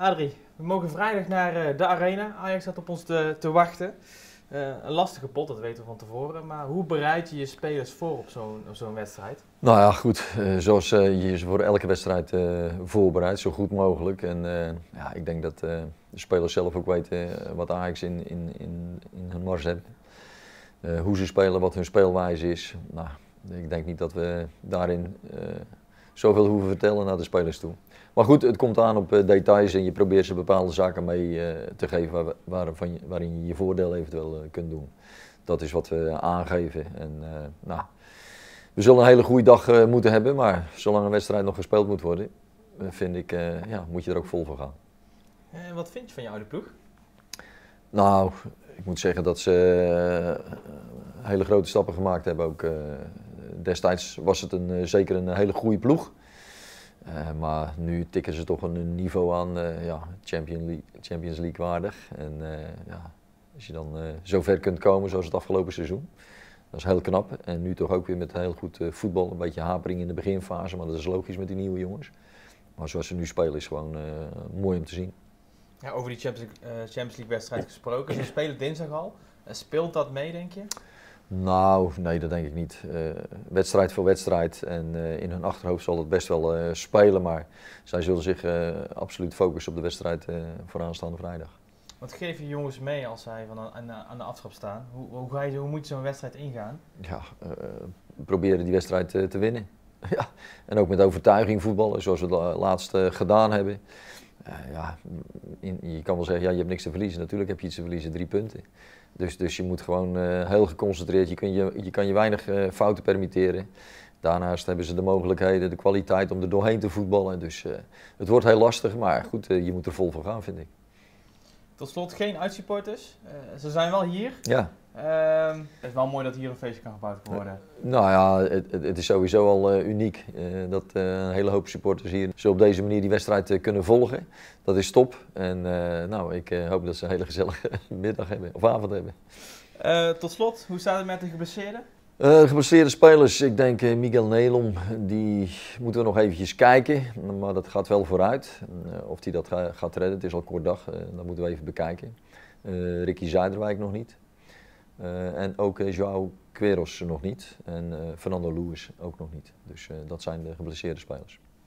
Adrie, we mogen vrijdag naar de Arena. Ajax staat op ons te wachten. Een lastige pot, dat weten we van tevoren. Maar hoe bereid je je spelers voor op zo'n wedstrijd? Nou ja, goed. Zoals je ze voor elke wedstrijd voorbereidt, zo goed mogelijk. En ja, ik denk dat de spelers zelf ook weten wat Ajax in hun mars hebben. Hoe ze spelen, wat hun speelwijze is. Nou, ik denk niet dat we daarin zoveel hoeven vertellen naar de spelers toe. Maar goed, het komt aan op details en je probeert ze bepaalde zaken mee te geven waarin je je voordeel eventueel kunt doen. Dat is wat we aangeven. En, nou, we zullen een hele goede dag moeten hebben, maar zolang een wedstrijd nog gespeeld moet worden, vind ik, ja, moet je er ook vol voor gaan. Wat vind je van je oude ploeg? Nou, ik moet zeggen dat ze hele grote stappen gemaakt hebben. Ook, destijds was het zeker een hele goede ploeg. Maar nu tikken ze toch een niveau aan, ja, Champions League waardig. En ja, als je dan zo ver kunt komen zoals het afgelopen seizoen, dat is heel knap. En nu toch ook weer met heel goed voetbal, een beetje hapering in de beginfase, maar dat is logisch met die nieuwe jongens. Maar zoals ze nu spelen is gewoon mooi om te zien. Ja, over die Champions League wedstrijd gesproken, ze spelen dinsdag al. Speelt dat mee, denk je? Nou, nee, dat denk ik niet. Wedstrijd voor wedstrijd en in hun achterhoofd zal het best wel spelen, maar zij zullen zich absoluut focussen op de wedstrijd voor aanstaande vrijdag. Wat geef je jongens mee als zij aan de aftrap staan? Hoe moet je zo'n wedstrijd ingaan? Ja, proberen die wedstrijd te winnen. Ja, en ook met overtuiging voetballen, zoals we het laatst gedaan hebben. Ja, je kan wel zeggen, ja, je hebt niks te verliezen. Natuurlijk heb je iets te verliezen, 3 punten. Dus je moet gewoon heel geconcentreerd, je kan je weinig fouten permitteren. Daarnaast hebben ze de mogelijkheden, de kwaliteit om er doorheen te voetballen. Dus het wordt heel lastig, maar goed, je moet er vol voor gaan, vind ik. Tot slot geen uitsupporters. Ze zijn wel hier. Ja. Het is wel mooi dat hier een feestje kan gebouwd worden. Nou ja, het is sowieso al uniek dat een hele hoop supporters hier zo op deze manier die wedstrijd kunnen volgen. Dat is top. En nou, ik hoop dat ze een hele gezellige middag hebben, of avond hebben. Tot slot, hoe staat het met de geblesseerden? Geblesseerde spelers, ik denk Miguel Nelom, die moeten we nog eventjes kijken, maar dat gaat wel vooruit. Of hij dat gaat redden, het is al kort dag, dat moeten we even bekijken. Ricky Zuiderwijk nog niet. En ook João Queiroz nog niet en Fernando Lewis ook nog niet. Dus dat zijn de geblesseerde spelers.